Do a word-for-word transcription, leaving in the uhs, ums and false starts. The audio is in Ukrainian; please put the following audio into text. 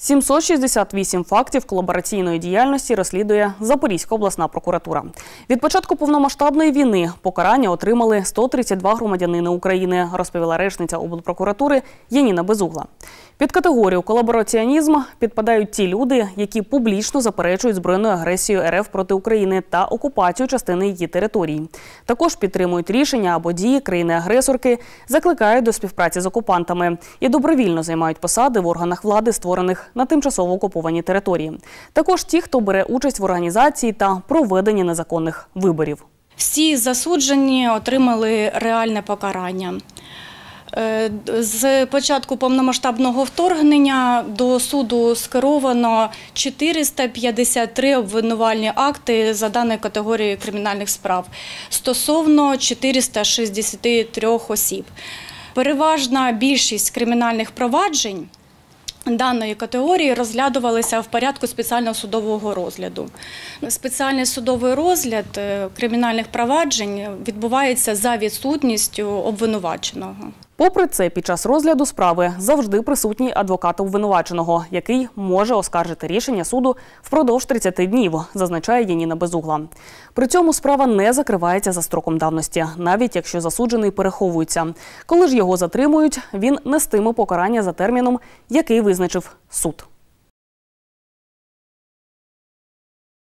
сімсот шістдесят вісім фактів колабораційної діяльності розслідує Запорізька обласна прокуратура. Від початку повномасштабної війни покарання отримали сто тридцять два громадянини України, розповіла речниця облпрокуратури Яніна Безугла. Під категорію колабораціонізм підпадають ті люди, які публічно заперечують збройну агресію РФ проти України та окупацію частини її території. Також підтримують рішення або дії країни-агресорки, закликають до співпраці з окупантами і добровільно займають посади в органах влади, створених на тимчасово окупованій території. Також ті, хто бере участь в організації та проведенні незаконних виборів. Всі засуджені отримали реальне покарання. З початку повномасштабного вторгнення до суду скеровано чотириста п'ятдесят три обвинувальні акти за даною категорією кримінальних справ стосовно чотирьохсот шістдесят три осіб. Переважна більшість кримінальних проваджень даної категорії розглядувалися в порядку спеціального судового розгляду. Спеціальний судовий розгляд кримінальних проваджень відбувається за відсутністю обвинуваченого. Попри це, під час розгляду справи завжди присутній адвокат обвинуваченого, який може оскаржити рішення суду впродовж тридцяти днів, зазначає Яніна Безугла. При цьому справа не закривається за строком давності, навіть якщо засуджений переховується. Коли ж його затримують, він нестиме покарання за терміном, який визначив суд.